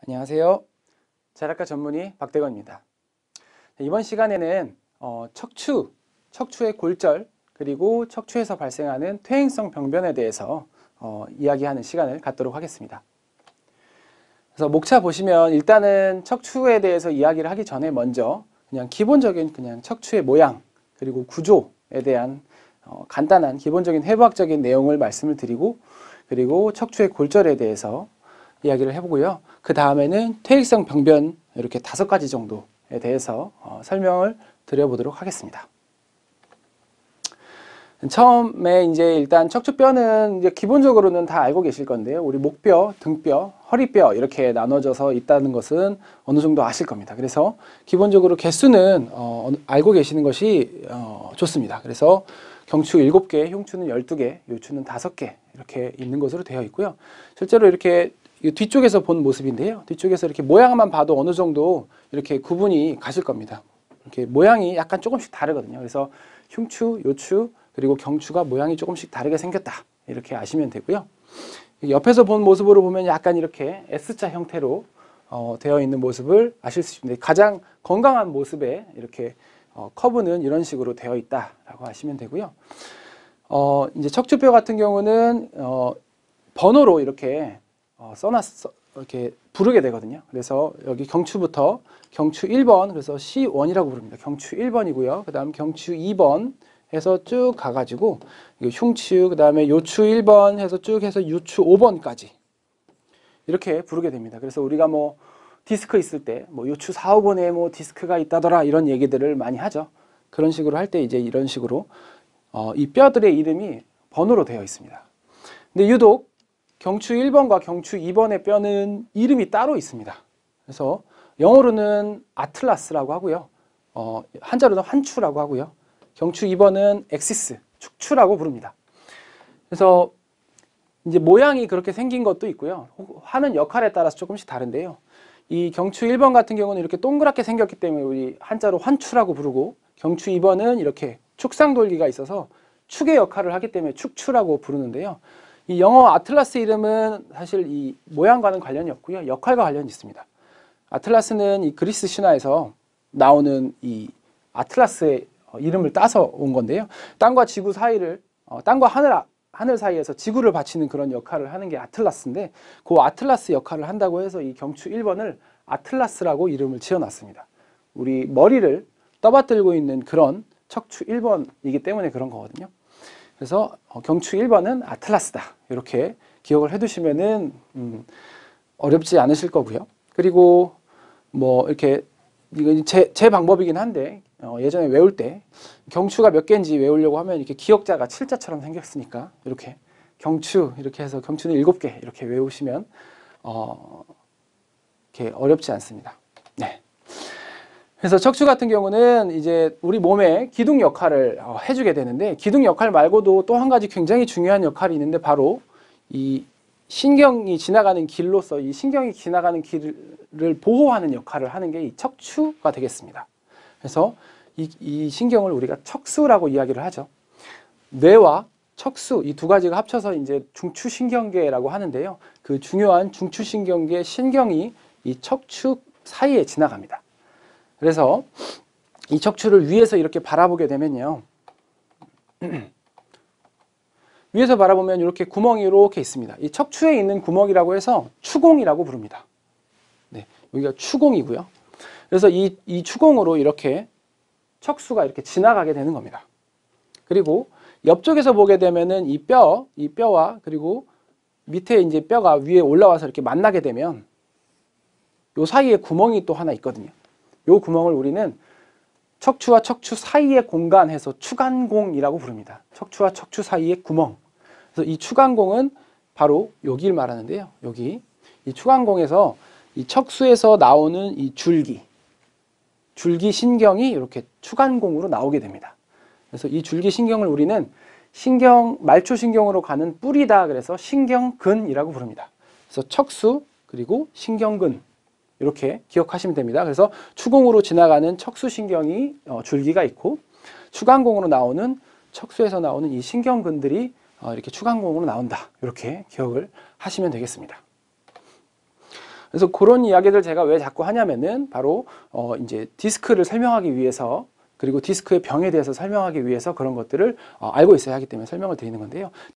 안녕하세요. 자락과 전문의 박대건입니다. 이번 시간에는 척추의 골절 그리고 척추에서 발생하는 퇴행성 병변에 대해서 이야기하는 시간을 갖도록 하겠습니다. 그래서 목차 보시면 일단은 척추에 대해서 이야기를 하기 전에 먼저 그냥 기본적인 척추의 모양 그리고 구조에 대한 간단한 기본적인 해부학적인 내용을 말씀을 드리고, 그리고 척추의 골절에 대해서 이야기를 해보고요. 그 다음에는 퇴행성 병변 이렇게 5가지 정도에 대해서 설명을 드려보도록 하겠습니다. 처음에 이제 일단 척추뼈는 이제 기본적으로는 다 알고 계실 건데요. 우리 목뼈, 등뼈, 허리뼈 이렇게 나눠져서 있다는 것은 어느 정도 아실 겁니다. 그래서 기본적으로 개수는 알고 계시는 것이 좋습니다. 그래서 경추 7개, 흉추는 12개, 요추는 5개 이렇게 있는 것으로 되어 있고요. 실제로 이렇게 뒤쪽에서 본 모습인데요. 뒤쪽에서 이렇게 모양만 봐도 어느 정도 이렇게 구분이 가실 겁니다. 이렇게 모양이 약간 조금씩 다르거든요. 그래서 흉추, 요추, 그리고 경추가 모양이 조금씩 다르게 생겼다. 이렇게 아시면 되고요. 옆에서 본 모습으로 보면 약간 이렇게 S자 형태로 되어 있는 모습을 아실 수 있습니다. 가장 건강한 모습에 이렇게 커브는 이런 식으로 되어 있다라고 하시면 되고요. 이제 척추뼈 같은 경우는 번호로 이렇게 이렇게 부르게 되거든요. 그래서 여기 경추부터 경추 1번, 그래서 C1이라고 부릅니다. 경추 1번이고요. 그 다음 경추 2번 해서 쭉 가가지고 흉추, 그 다음에 요추 1번 해서 쭉 해서 유추 5번까지 이렇게 부르게 됩니다. 그래서 우리가 뭐 디스크 있을 때 뭐 요추 4, 5번에 뭐 디스크가 있다더라 이런 얘기들을 많이 하죠. 그런 식으로 할 때 이제 이런 식으로 이 뼈들의 이름이 번호로 되어 있습니다. 근데 유독 경추 1번과 경추 2번의 뼈는 이름이 따로 있습니다. 그래서 영어로는 아틀라스라고 하고요. 한자로는 환추라고 하고요. 경추 2번은 엑시스, 축추라고 부릅니다. 그래서 이제 모양이 그렇게 생긴 것도 있고요. 하는 역할에 따라서 조금씩 다른데요. 이 경추 1번 같은 경우는 이렇게 동그랗게 생겼기 때문에 우리 한자로 환추라고 부르고, 경추 2번은 이렇게 축상돌기가 있어서 축의 역할을 하기 때문에 축추라고 부르는데요. 이 영어 아틀라스 이름은 사실 이 모양과는 관련이 없고요. 역할과 관련이 있습니다. 아틀라스는 이 그리스 신화에서 나오는 이 아틀라스의 이름을 따서 온 건데요. 땅과 지구 사이를, 땅과 하늘 사이에서 지구를 받치는 그런 역할을 하는 게 아틀라스인데, 그 아틀라스 역할을 한다고 해서 이 경추 1번을 아틀라스라고 이름을 지어놨습니다. 우리 머리를 떠받들고 있는 그런 척추 1번이기 때문에 그런 거거든요. 그래서 경추 1번은 아틀라스다. 이렇게 기억을 해두시면은 어렵지 않으실 거고요. 그리고 뭐 이렇게 이건 제 방법이긴 한데 예전에 외울 때 경추가 몇 개인지 외우려고 하면 이렇게 기역자가 7자처럼 생겼으니까 이렇게 경추 이렇게 해서 경추는 7개 이렇게 외우시면 이렇게 어렵지 않습니다. 네. 그래서 척추 같은 경우는 이제 우리 몸의 기둥 역할을 해주게 되는데, 기둥 역할 말고도 또 한 가지 굉장히 중요한 역할이 있는데, 바로 이 신경이 지나가는 길로서 이 신경이 지나가는 길을 보호하는 역할을 하는 게 이 척추가 되겠습니다. 그래서 이 신경을 우리가 척수라고 이야기를 하죠. 뇌와 척수 이 두 가지가 합쳐서 이제 중추신경계라고 하는데요. 그 중요한 중추신경계 신경이 이 척추 사이에 지나갑니다. 그래서 이 척추를 위에서 이렇게 바라보게 되면요. 위에서 바라보면 이렇게 구멍이 이렇게 있습니다. 이 척추에 있는 구멍이라고 해서 추공이라고 부릅니다. 네, 여기가 추공이고요. 그래서 이 추공으로 이렇게 척수가 이렇게 지나가게 되는 겁니다. 그리고 옆쪽에서 보게 되면은 이 뼈와 그리고 밑에 이제 뼈가 위에 올라와서 이렇게 만나게 되면 요 사이에 구멍이 또 하나 있거든요. 요 구멍을 우리는 척추와 척추 사이의 공간 해서 추간공이라고 부릅니다. 척추와 척추 사이의 구멍. 그래서 이 추간공은 바로 여기를 말하는데요. 여기 이 추간공에서 이 척수에서 나오는 이 줄기 신경이 이렇게 추간공으로 나오게 됩니다. 그래서 이 줄기 신경을 우리는 말초신경으로 가는 뿌리다. 그래서 신경근이라고 부릅니다. 그래서 척수 그리고 신경근 이렇게 기억하시면 됩니다. 그래서 추공으로 지나가는 척수신경이 줄기가 있고, 추간공으로 나오는 척수에서 나오는 이 신경근들이 이렇게 추간공으로 나온다. 이렇게 기억을 하시면 되겠습니다. 그래서 그런 이야기들 제가 왜 자꾸 하냐면은 바로 이제 디스크를 설명하기 위해서, 그리고 디스크의 병에 대해서 설명하기 위해서 그런 것들을 알고 있어야 하기 때문에 설명을 드리는 건데요.